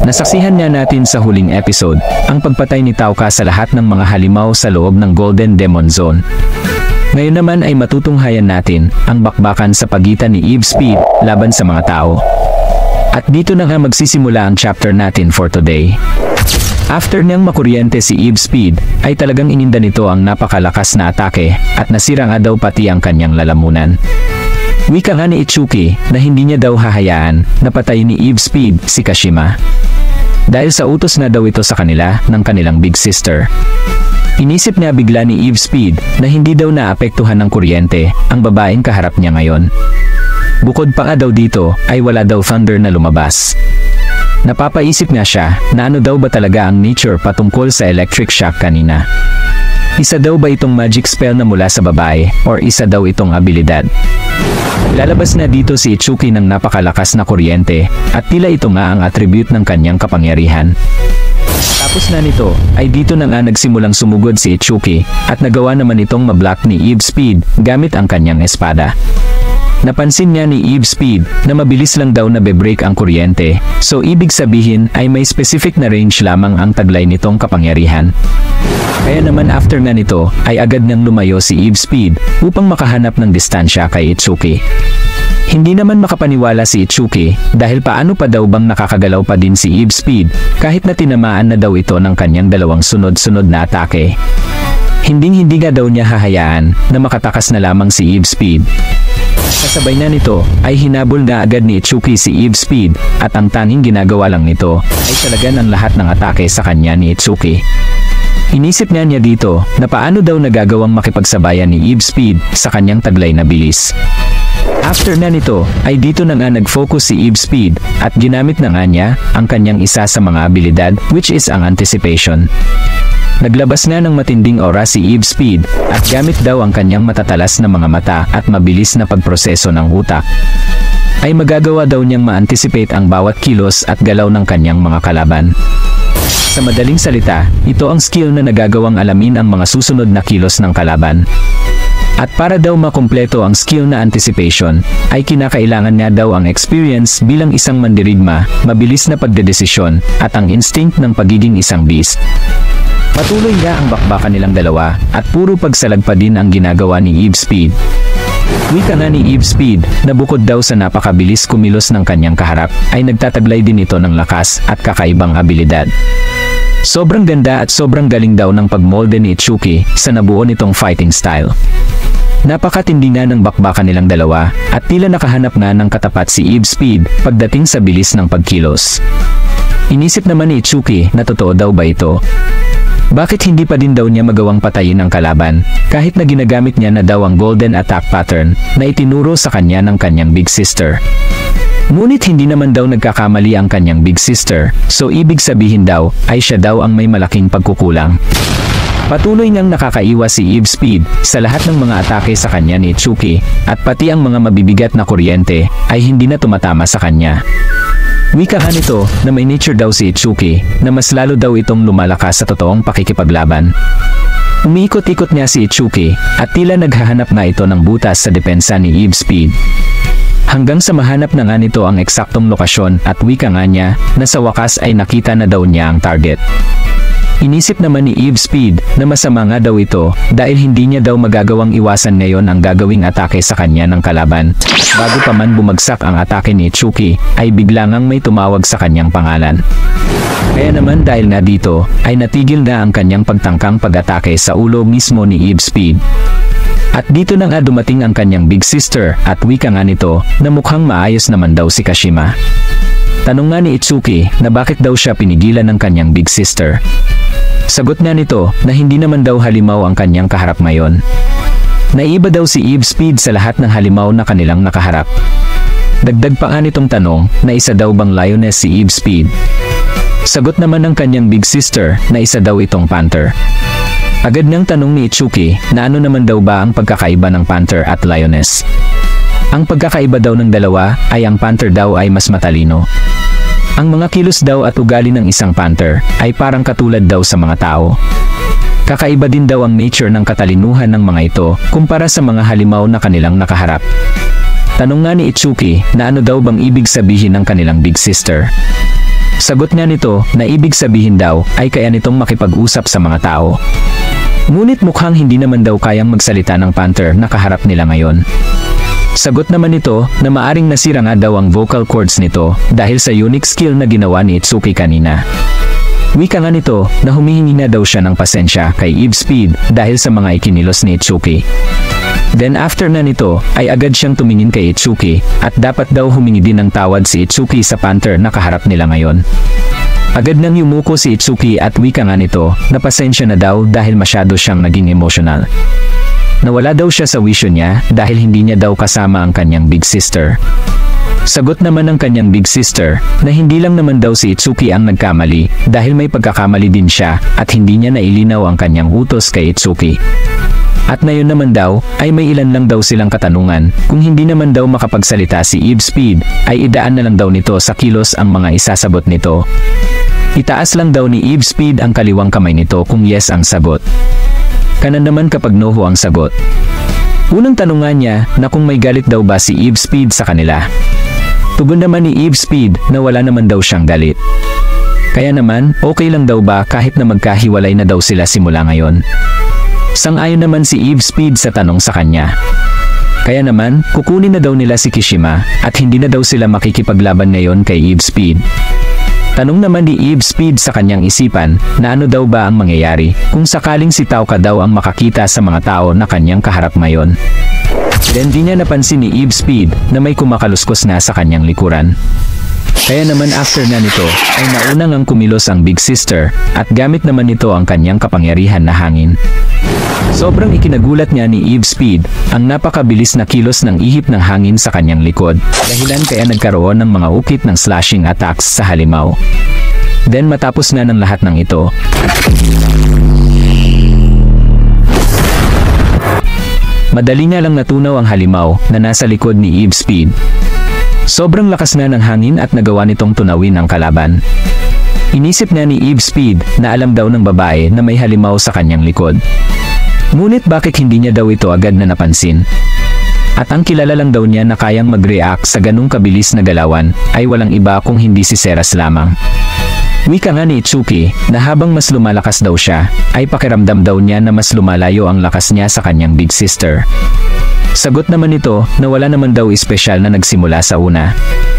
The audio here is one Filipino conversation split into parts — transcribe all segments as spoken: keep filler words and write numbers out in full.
Nasaksihan nga natin sa huling episode ang pagpatay ni Tauka sa lahat ng mga halimaw sa loob ng Golden Demon Zone. Ngayon naman ay matutunghayan natin ang bakbakan sa pagitan ni Eve Speed laban sa mga tao. At dito na nga magsisimula ang chapter natin for today. After niyang makuryente si Eve Speed, ay talagang ininda nito ang napakalakas na atake at nasira nga daw pati ang kanyang lalamunan. Wika nga ni Itsuki na hindi niya daw hahayaan na patayin ni Eve Speed si Kashima. Dahil sa utos na daw ito sa kanila ng kanilang big sister. Inisip niya bigla ni Eve Speed na hindi daw naapektuhan ng kuryente ang babaeng kaharap niya ngayon. Bukod pa nga daw dito ay wala daw thunder na lumabas. Napapaisip nga siya na ano daw ba talaga ang nature patungkol sa electric shock kanina. Isa daw ba itong magic spell na mula sa babae or isa daw itong abilidad? Lalabas na dito si Itsuki ng napakalakas na kuryente at tila ito nga ang attribute ng kanyang kapangyarihan. Tapos na nito ay dito na nga nagsimulang sumugod si Itsuki at nagawa naman itong mablock ni Eve Speed gamit ang kanyang espada. Napansin niya ni Eve Speed na mabilis lang daw na be-break ang kuryente, so ibig sabihin ay may specific na range lamang ang taglay nitong kapangyarihan. Kaya naman after nga nito ay agad nang lumayo si Eve Speed upang makahanap ng distansya kay Itsuki. Hindi naman makapaniwala si Itsuki dahil paano pa daw bang nakakagalaw pa din si Eve Speed kahit na tinamaan na daw ito ng kanyang dalawang sunod-sunod na atake. Hinding-hindi nga daw niya hahayaan na makatakas na lamang si Eve Speed. Kasabay na nito ay hinabol na agad ni Itsuki si Eve Speed at ang tanging ginagawa lang nito ay talaga ng lahat ng atake sa kanya ni Itsuki. Inisip niya niya dito na paano daw nagagawang makipagsabayan ni Eve Speed sa kanyang taglay na bilis. After na nito ay dito na nga nag-focus si Eve Speed at ginamit na nga niya ang kanyang isa sa mga abilidad which is ang anticipation. Naglabas na ng matinding aura si Eve Speed at gamit daw ang kanyang matatalas na mga mata at mabilis na pagproseso ng utak. Ay magagawa daw niyang ma-anticipate ang bawat kilos at galaw ng kanyang mga kalaban. Sa madaling salita, ito ang skill na nagagawang alamin ang mga susunod na kilos ng kalaban. At para daw makumpleto ang skill na anticipation, ay kinakailangan niya daw ang experience bilang isang mandirigma, mabilis na pagdedesisyon, at ang instinct ng pagiging isang beast. Patuloy nga ang bakbakan nilang dalawa at puro pagsalag pa din ang ginagawa ni Eve Speed. Wika nga ni Eve Speed na bukod daw sa napakabilis kumilos ng kanyang kaharap ay nagtataglay din ito ng lakas at kakaibang abilidad. Sobrang ganda at sobrang galing daw ng pagmolde ni Itsuki sa nabuo nitong fighting style. Napakatindi nga ng bakbakan nilang dalawa at tila nakahanap nga ng katapat si Eve Speed pagdating sa bilis ng pagkilos. Inisip naman ni Itsuki na totoo daw ba ito? Bakit hindi pa din daw niya magawang patayin ang kalaban kahit na ginagamit niya na daw ang golden attack pattern na itinuro sa kanya ng kanyang big sister? Ngunit hindi naman daw nagkakamali ang kanyang big sister, so ibig sabihin daw ay siya daw ang may malaking pagkukulang. Patuloy ngang nakakaiwas si Eve Speed sa lahat ng mga atake sa kanya ni Itsuki at pati ang mga mabibigat na kuryente ay hindi na tumatama sa kanya. Wika nga nito na may nature daw si Itsuki na mas lalo daw itong lumalakas sa totoong pakikipaglaban. Umiikot-ikot niya si Itsuki at tila naghahanap na ito ng butas sa depensa ni Eve Speed. Hanggang sa mahanap na nga nito ang eksaktong lokasyon at wika nga niya na sa wakas ay nakita na daw niya ang target. Inisip naman ni Eve Speed na masama nga daw ito dahil hindi niya daw magagawang iwasan ngayon ang gagawing atake sa kanya ng kalaban. Bago pa man bumagsak ang atake ni Itsuki ay bigla ngang may tumawag sa kanyang pangalan. Kaya naman dahil nga dito ay natigil na ang kanyang pagtangkang pag-atake sa ulo mismo ni Eve Speed. At dito na nga dumating ang kanyang big sister at wika nga nito na mukhang maayos naman daw si Kashima. Tanong nga ni Itsuki na bakit daw siya pinigilan ng kanyang big sister. Sagot na nito na hindi naman daw halimaw ang kanyang kaharap ngayon. Naiba daw si Eve Speed sa lahat ng halimaw na kanilang nakaharap. Dagdag pa nga nitong tanong na isa daw bang lioness si Eve Speed. Sagot naman ng kanyang big sister na isa daw itong panther. Agad niyang tanong ni Itsuki na ano naman daw ba ang pagkakaiba ng panther at lioness. Ang pagkakaiba daw ng dalawa ay ang panther daw ay mas matalino. Ang mga kilos daw at ugali ng isang panther ay parang katulad daw sa mga tao. Kakaiba din daw ang nature ng katalinuhan ng mga ito kumpara sa mga halimaw na kanilang nakaharap. Tanong nga ni Itsuki na ano daw bang ibig sabihin ng kanilang big sister. Sagot nga nito na ibig sabihin daw ay kaya nitong makipag-usap sa mga tao. Ngunit mukhang hindi naman daw kayang magsalita ng panther na kaharap nila ngayon. Sagot naman nito na maaring nasira nga daw ang vocal cords nito dahil sa unique skill na ginawa ni Itsuki kanina. Wika nga nito na humihingi na daw siya ng pasensya kay Eve Speed dahil sa mga ikinilos ni Itsuki. Then after na nito ay agad siyang tumingin kay Itsuki at dapat daw humingi din ng tawad si Itsuki sa panther na kaharap nila ngayon. Agad nang yumuko si Itsuki at wika nga nito na pasensya na daw dahil masyado siyang naging emotional. Nawala daw siya sa wisyo niya dahil hindi niya daw kasama ang kanyang big sister. Sagot naman ng kanyang big sister na hindi lang naman daw si Itsuki ang nagkamali dahil may pagkakamali din siya at hindi niya nailinaw ang kanyang utos kay Itsuki. At ngayon naman daw ay may ilan lang daw silang katanungan kung hindi naman daw makapagsalita si Eve Speed ay idaan na lang daw nito sa kilos ang mga isasabot nito. Itaas lang daw ni Eve Speed ang kaliwang kamay nito kung yes ang sagot. Kanan naman kapag no ho ang sagot. Unang tanungan niya na kung may galit daw ba si Eve Speed sa kanila. Tugon naman ni Eve Speed na wala naman daw siyang galit. Kaya naman, okay lang daw ba kahit na magkahiwalay na daw sila simula ngayon? Sang-ayon naman si Eve Speed sa tanong sa kanya. Kaya naman, kukunin na daw nila si Kishima at hindi na daw sila makikipaglaban ngayon kay Eve Speed. Tanong naman ni Eve Speed sa kanyang isipan na ano daw ba ang mangyayari kung sakaling si Tauka daw ang makakita sa mga tao na kanyang kaharap ngayon. Then di niya napansin ni Eve Speed na may kumakaluskos na sa kanyang likuran. Kaya naman after na nito ay naunang ang kumilos ang big sister at gamit naman nito ang kanyang kapangyarihan na hangin. Sobrang ikinagulat niya ni Eve Speed ang napakabilis na kilos ng ihip ng hangin sa kanyang likod, dahilan kaya nagkaroon ng mga ukit ng slashing attacks sa halimaw. Then matapos na ng lahat ng ito, madali nga lang natunaw ang halimaw na nasa likod ni Eve Speed. Sobrang lakas na ng hangin at nagawa nitong tunawin ang kalaban. Inisip nga ni Eve Speed na alam daw ng babae na may halimaw sa kanyang likod. Ngunit bakit hindi niya daw ito agad na napansin? At ang kilala lang daw niya na kayang mag-react sa ganung kabilis na galawan ay walang iba kung hindi si Ceras lamang. Wika nga ni Itsuki na habang mas lumalakas daw siya, ay pakiramdam daw niya na mas lumalayo ang lakas niya sa kanyang big sister. Sagot naman nito na wala naman daw espesyal na nagsimula sa una.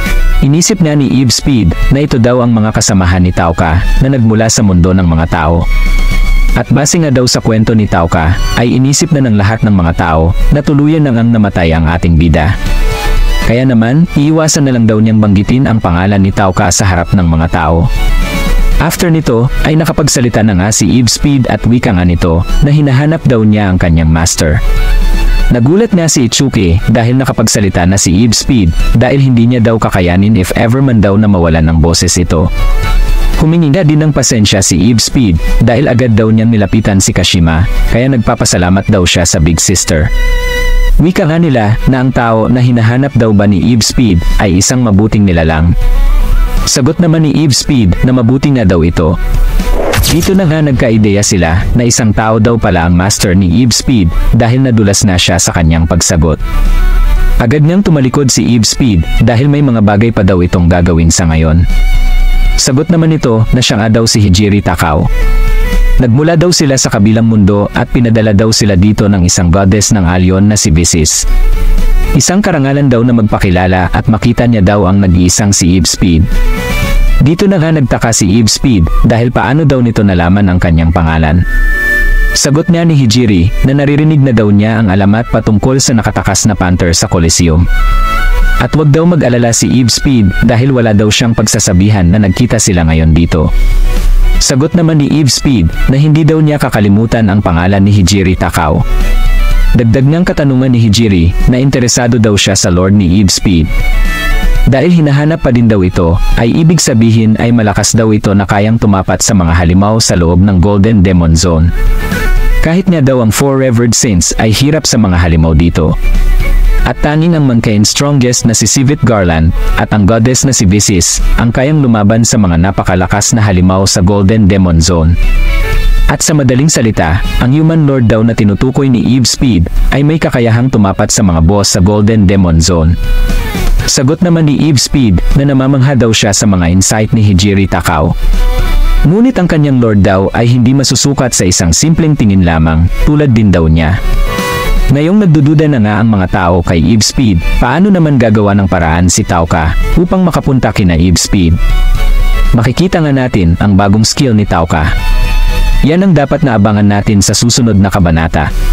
Inisip nga ni Eve Speed na ito daw ang mga kasamahan ni Tauka na nagmula sa mundo ng mga tao. At base nga daw sa kwento ni Tauka, ay inisip na ng lahat ng mga tao na tuluyan nang ang namatay ang ating bida. Kaya naman, iiwasan na lang daw niyang banggitin ang pangalan ni Tauka sa harap ng mga tao. After nito, ay nakapagsalita na nga si Eve Speed at wika nga nito na hinahanap daw niya ang kanyang master. Nagulat nga si Itsuki dahil nakapagsalita na si Eve Speed dahil hindi niya daw kakayanin if ever man daw na mawalan ng boses ito. Humingi nga din ng pasensya si Eve Speed dahil agad daw niyang nilapitan si Kashima kaya nagpapasalamat daw siya sa big sister. Wika nga nila na ang tao na hinahanap daw ba ni Eve Speed ay isang mabuting nilalang. Sagot naman ni Eve Speed na mabuti nga daw ito. Dito na nga nagka-ideya sila na isang tao daw pala ang master ni Eve Speed dahil nadulas na siya sa kanyang pagsagot. Agad niyang tumalikod si Eve Speed dahil may mga bagay pa daw itong gagawin sa ngayon. Sagot naman nito na siya nga daw si Hijiri Takao. Nagmula daw sila sa kabilang mundo at pinadala daw sila dito ng isang goddess ng alyon na si Visis. Isang karangalan daw na magpakilala at makita niya daw ang nag-iisang si Eve Speed. Dito na nga nagtaka si Eve Speed dahil paano daw nito nalaman ang kanyang pangalan. Sagot niya ni Hijiri na naririnig na daw niya ang alamat patungkol sa nakatakas na panther sa Coliseum. At wag daw mag-alala si Eve Speed dahil wala daw siyang pagsasabihan na nagkita sila ngayon dito. Sagot naman ni Eve Speed na hindi daw niya kakalimutan ang pangalan ni Hijiri Takao. Dagdag ngang katanungan ni Hijiri na interesado daw siya sa Lord ni Eve Speed. Dahil hinahanap pa din daw ito, ay ibig sabihin ay malakas daw ito na kayang tumapat sa mga halimaw sa loob ng Golden Demon Zone. Kahit nga daw ang Four Revered Saints ay hirap sa mga halimaw dito. At tanging ang mankind strongest na si Sivit Garland at ang goddess na si Visis ang kayang lumaban sa mga napakalakas na halimaw sa Golden Demon Zone. At sa madaling salita, ang human lord daw na tinutukoy ni Eve Speed ay may kakayahang tumapat sa mga boss sa Golden Demon Zone. Sagot naman ni Eve Speed na namamangha daw siya sa mga insight ni Hijiri Takao. Ngunit ang kanyang lord daw ay hindi masusukat sa isang simpleng tingin lamang, tulad din daw niya. Ngayong nagdududa na nga ang mga tao kay Eve Speed, paano naman gagawa ng paraan si Tauka upang makapunta kina Eve Speed? Makikita nga natin ang bagong skill ni Tauka. Yan ang dapat na abangan natin sa susunod na kabanata.